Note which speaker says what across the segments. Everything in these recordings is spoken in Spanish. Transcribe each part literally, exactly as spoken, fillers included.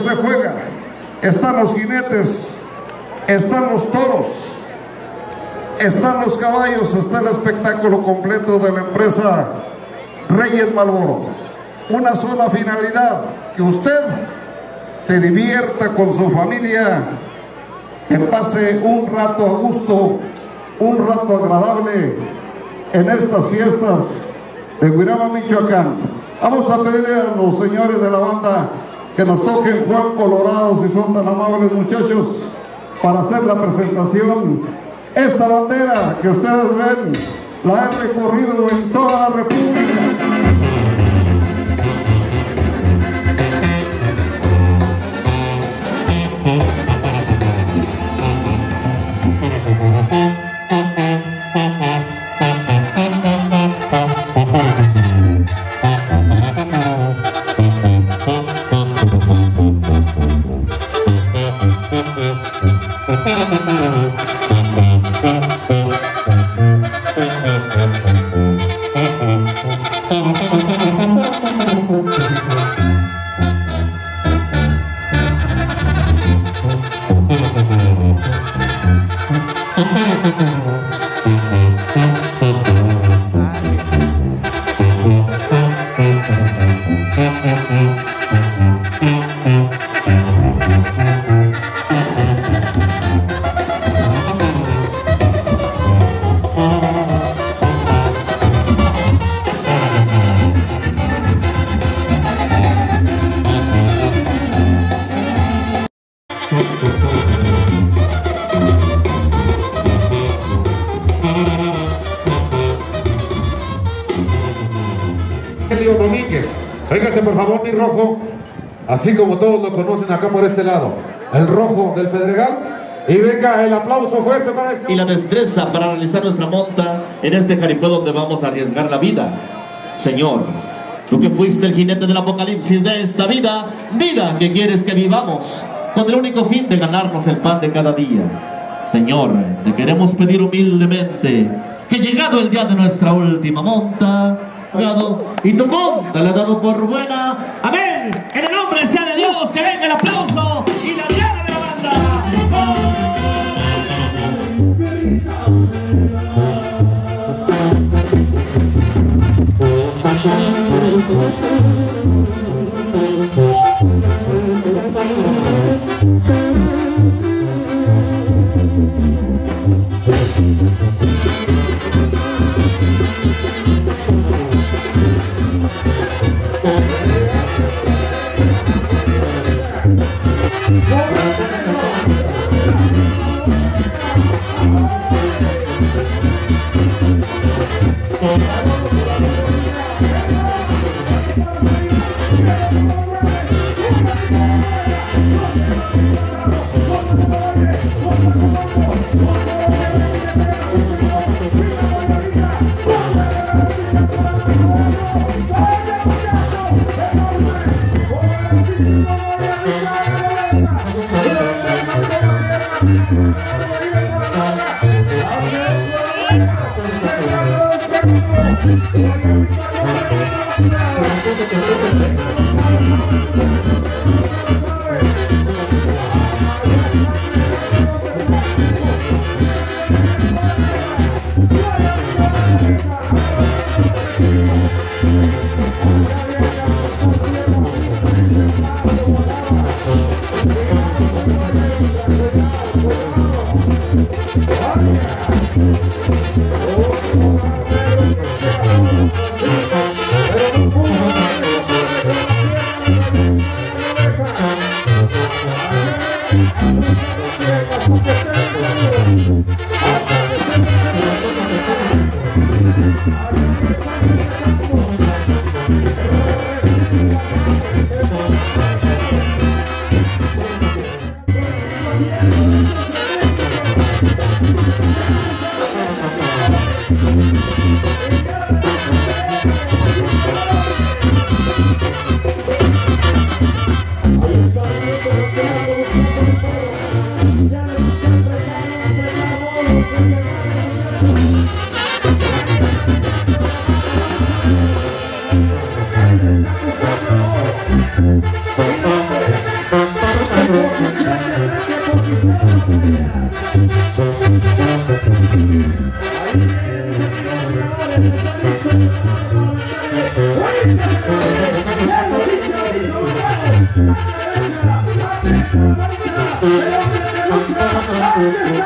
Speaker 1: se juega. Están los jinetes, están los toros, están los caballos, está el espectáculo completo de la empresa Reyes Malboro. Una sola finalidad, que usted se divierta con su familia, que pase un rato a gusto, un rato agradable en estas fiestas de Huirama, Michoacán. Vamos a pedirle a los señores de la banda que nos toquen Juan Colorado, si son tan amables, muchachos, para hacer la presentación. Esta bandera que ustedes ven la he recorrido en toda la República.
Speaker 2: Domínguez, véngase por favor, mi rojo, así como todos lo conocen acá por este lado, el rojo del Pedregal. Y venga el aplauso fuerte para este.
Speaker 3: Y la destreza para realizar nuestra monta en este jaripeo donde vamos a arriesgar la vida. Señor, tú que fuiste el jinete del apocalipsis de esta vida, vida que quieres que vivamos, con el único fin de ganarnos el pan de cada día. Señor, te queremos pedir humildemente que llegado el día de nuestra última monta, y tu monta le ha dado por buena. Amén. En el nombre sea de Dios, que venga el aplauso y la diana de la banda.
Speaker 4: Thank you.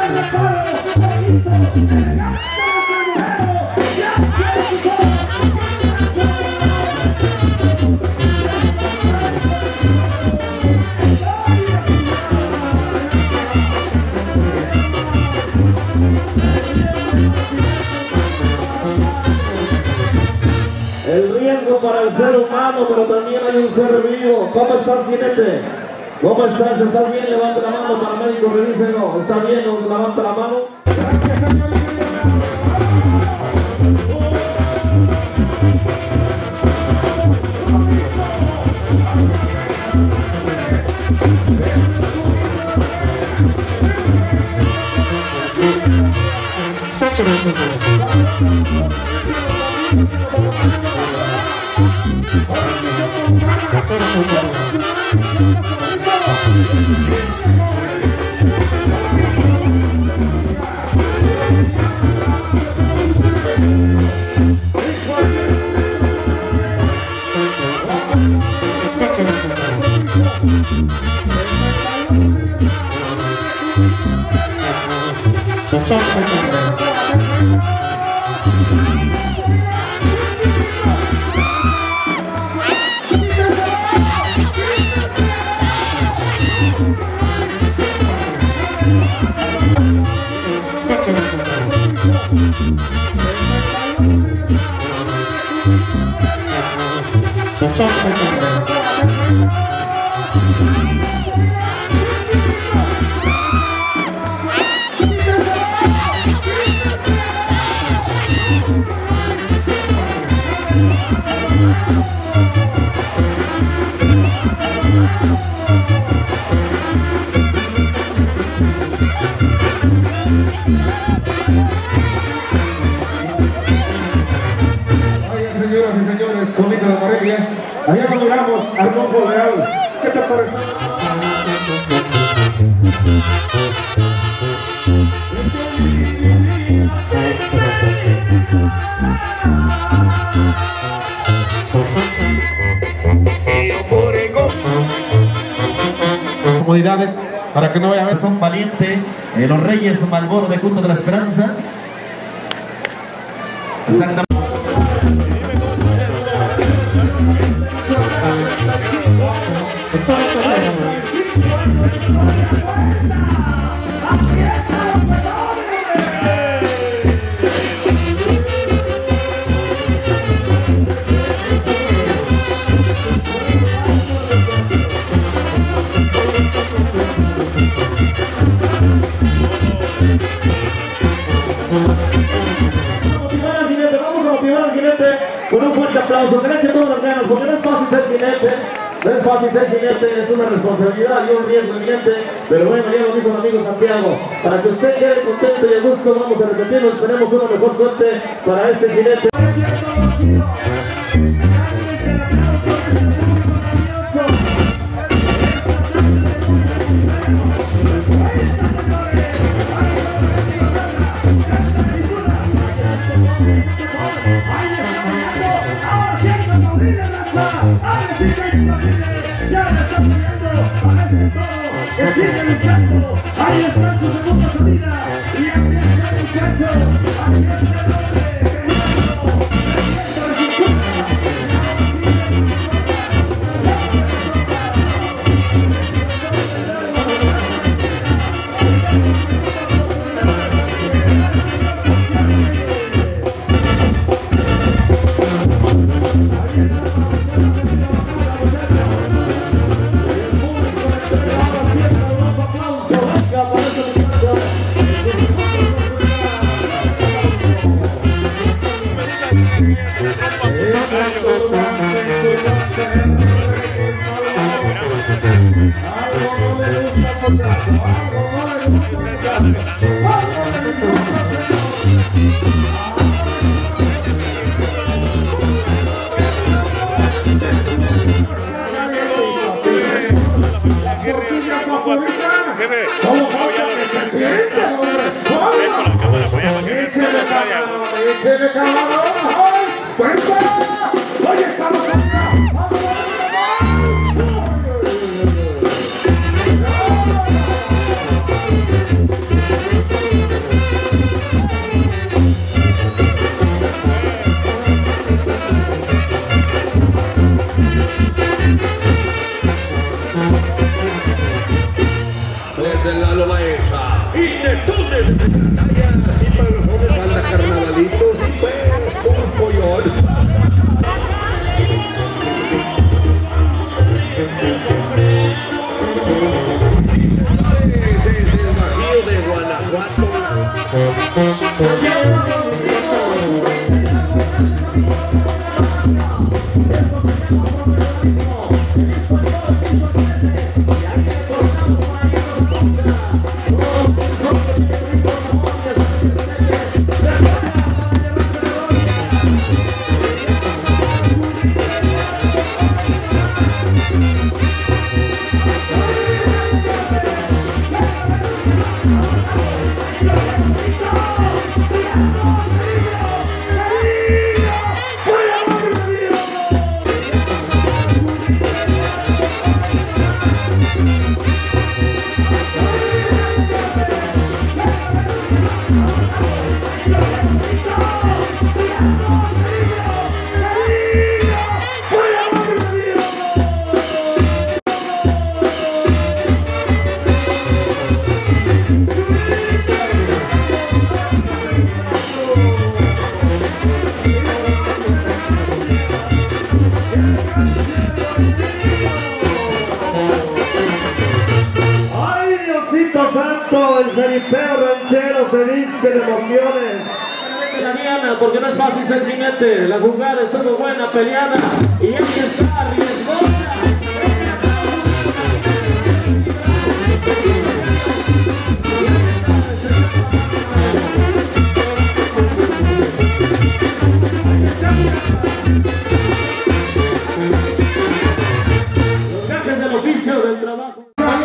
Speaker 3: El riesgo para el ser humano, pero también hay un ser vivo. ¿Cómo estás, jinete? ¿Cómo estás? ¿Estás bien? Levanta la mano, paramédico, revíselo. ¿Está bien? Levanta la mano.
Speaker 2: Gracias, señor. Señoras y señores, Sonita de Morelia, allá nos miramos al Rojo Real. ¿Qué te parece? Comodidades para que no vaya a ver.
Speaker 3: Son valiente, eh, los Reyes Malboro de Junta de la Esperanza. Exactamente. Con un fuerte aplauso, que le eche todas las ganas, porque no es fácil ser jinete, no es fácil ser jinete, es una responsabilidad y un riesgo evidente, pero bueno, ya lo dijo mi amigo Santiago, para que usted quede contento y a gusto, vamos a repetirlo, esperemos una mejor suerte para este jinete.
Speaker 4: Ahí está su segunda salida y empieza el muchacho. Oye, estamos acá. ¡Vamos! Santo, el jaripeo ranchero se viste de emociones.
Speaker 3: La diana, porque no es fácil ser jinete. La jugada estuvo buena, peleada, y hay que estar riesgosa. Los gajes del oficio del trabajo.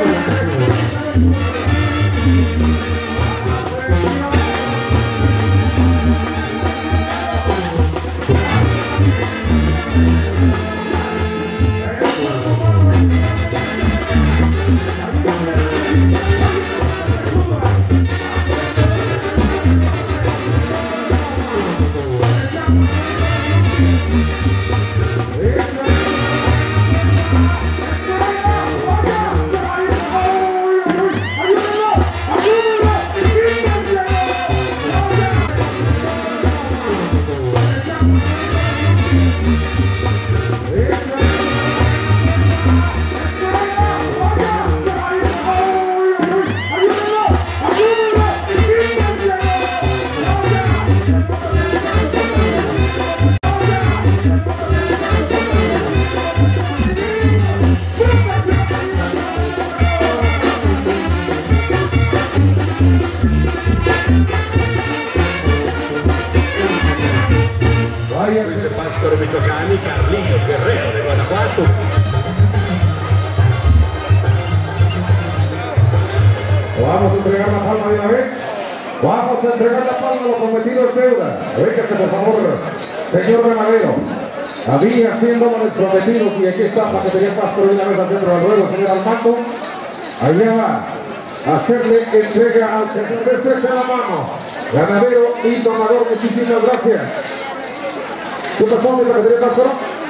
Speaker 5: Luis de Pátzcuaro, Michoacán, y Carlitos Guerrero de Guanajuato.
Speaker 2: Vamos a entregar la palma de una vez. Vamos a entregar la palma, lo prometido es deuda. Véngase, por favor, señor ganadero. Había cien dólares prometidos y aquí está Paquetería Pátzcuaro de una vez al centro del ruedo, señor Armando. Allá va a hacerle entrega al señor. Se estrecha la mano. Ganadero y donador, muchísimas gracias. ¿Qué pasó, mi Paquetería Pátzcuaro?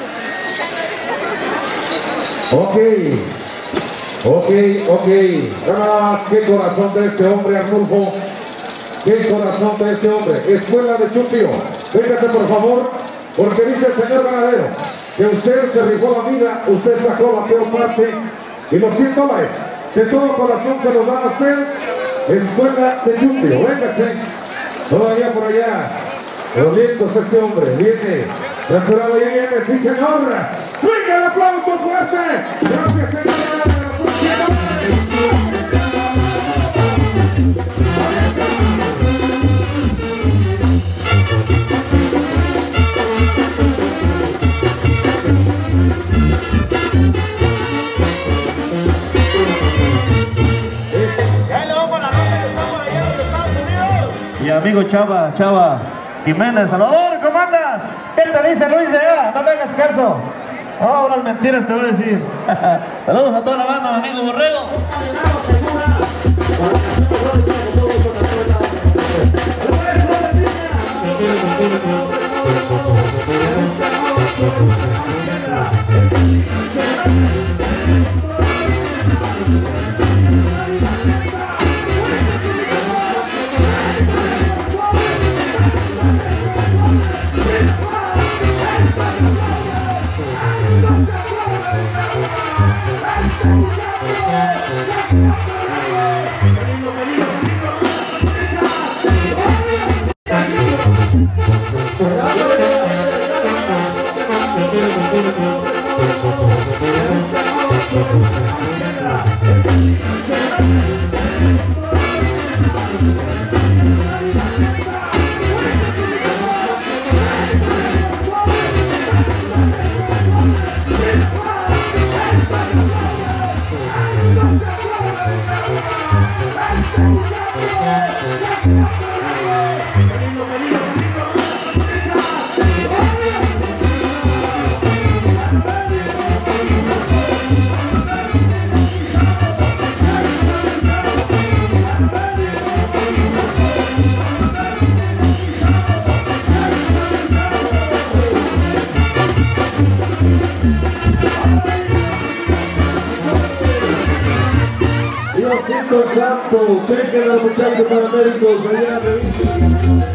Speaker 2: Ok. Ok, ok, nada más, qué corazón de este hombre, Arnulfo, qué corazón de este hombre. Escuela de Chupio, véngase por favor, porque dice el señor ganadero que usted se rifó la vida, usted sacó la peor parte, y los cien dólares de todo corazón se los dan a usted. Escuela de Chupio, véngase, todavía por allá, los vientos este hombre, viene, transferado y viene, sí señor, venga el aplauso fuerte, gracias señor.
Speaker 3: Mi amigo Chava, Chava Jiménez, Salvador, ¿cómo andas? ¿Qué te dice Luis de A? No me hagas caso. Oh, unas mentiras te voy a decir. Saludos a toda la banda, mi amigo Borrego.
Speaker 2: santo, santo. Chequen a los muchachos paramédicos allá de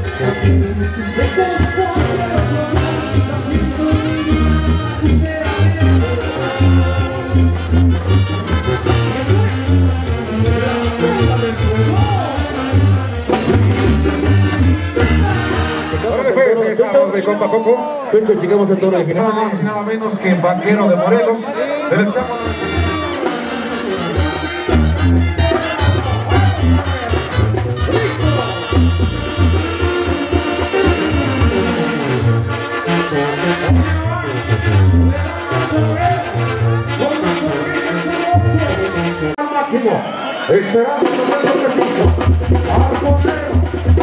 Speaker 1: de compa Coco.
Speaker 2: Pecho, llegamos al toro de final.
Speaker 1: Nada más y nada menos que el Vaquero de Morelos. Le deseamos...
Speaker 2: Al máximo, esperando el momento preciso. Al portero.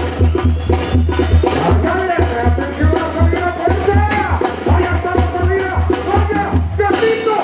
Speaker 2: Atención a la salida, cuarenta. Vaya está la salida. Vaya, Gatito.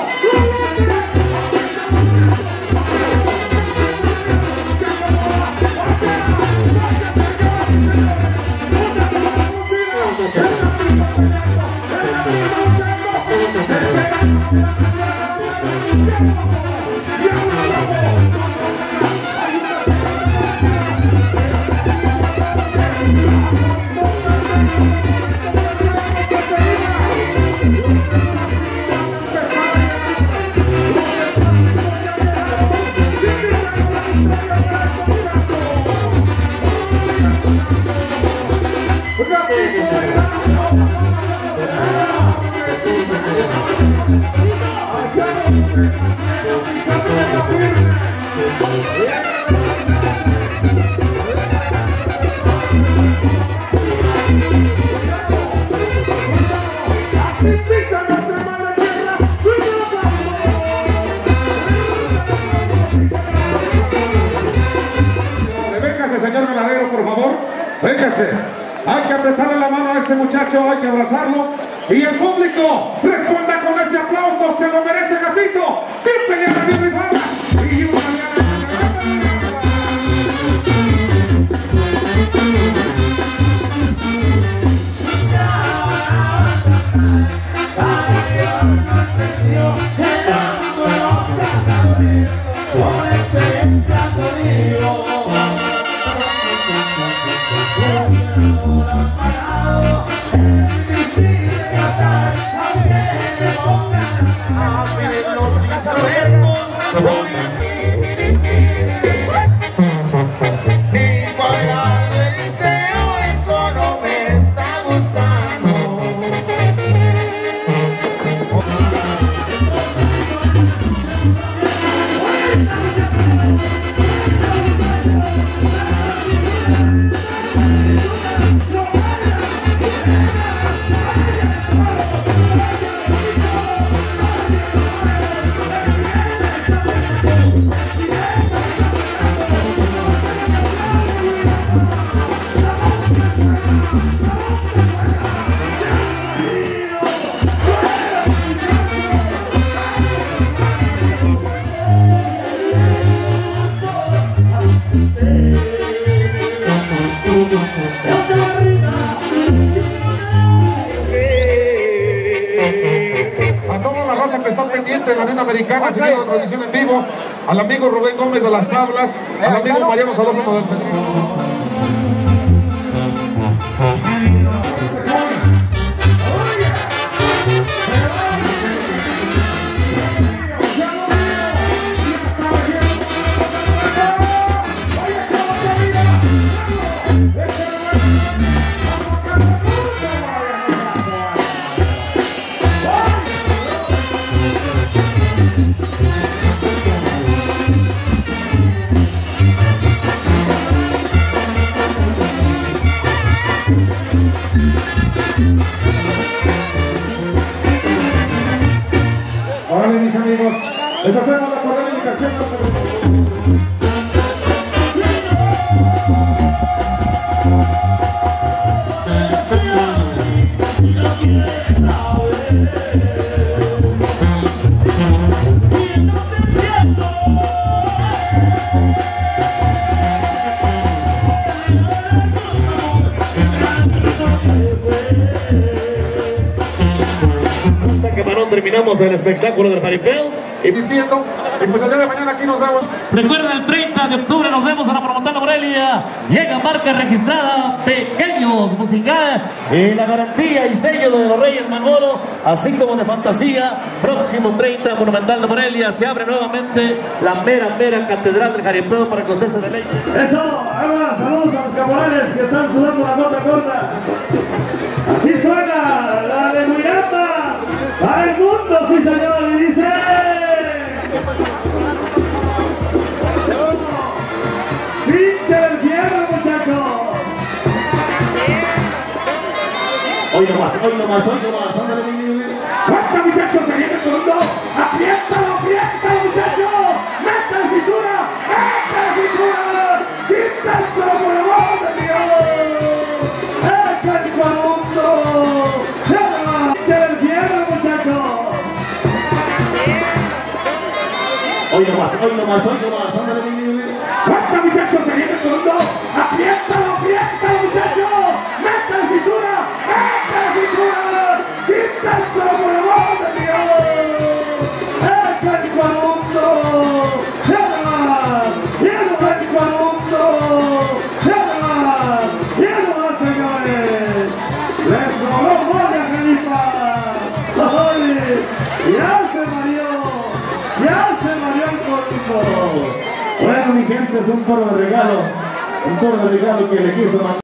Speaker 1: Señor ganadero, por favor, véngase. Hay que apretarle la mano a este muchacho, hay que abrazarlo. Y el público responda con ese aplauso, se lo merece Gatito. Bien peleada, bien rifada. Y una de la Arena Americana, seguido de transmisión en vivo, al amigo Rubén Gómez de las tablas, al amigo Mariano Salózano del Pedro. Órale, mis amigos, les hacemos la cordial invitación.
Speaker 3: Terminamos el espectáculo del jaripeo.
Speaker 1: Invirtiendo
Speaker 2: Y pues el día de mañana aquí nos vemos.
Speaker 3: Recuerda, el treinta de octubre nos vemos en la Promontana Morelia. Llega marca registrada, Pequeños Musical, y la garantía y sello de los Reyes Malboro, así como de Fantasía. Próximo treinta, Monumental de Morelia. Se abre nuevamente la mera, mera catedral del jaripeo para que usted se deleite.
Speaker 4: Eso, ahora saludos a los caporales que están sudando la nota corta. Así suena la de Miranda para el mundo, sí señor, y dice... ¡Pinche el fierro, muchachos!
Speaker 3: Hoy nomás, hoy nomás, hoy nomás, ándale, ándale.
Speaker 4: ¡Cuenta, muchachos! ¡Se viene con uno! ¡Apriétalo, apriétalo, muchachos! ¡Meta la cintura! ¡Meta la cintura! ¡Quítaselo por el amor de Dios! ¡Es el cuadrundo! ¡Pinche el fierro, muchachos!
Speaker 3: Hoy nomás, hoy nomás, hoy nomás, ándale, ándale.
Speaker 4: ¡Cuenta, muchachos! ¡Se viene con uno! ¡Apriétalo, apriétalo, muchachos! ¡Meta la cintura! ¡Meta la cintura! ¡Quítaselo por el amor de Dios! ¡Es el cuadrundo! ¡Ya! ¡Ya el cuadrundo! ¡Ya! ¡Ya, señores! ¡Les robó Moya Jalifa! ¡Ay! ¡Ya se mareó! ¡Ya se mareó el cuadrundo! Bueno, mi gente, es un toro de regalo, un toro de regalo que le quiso mandar.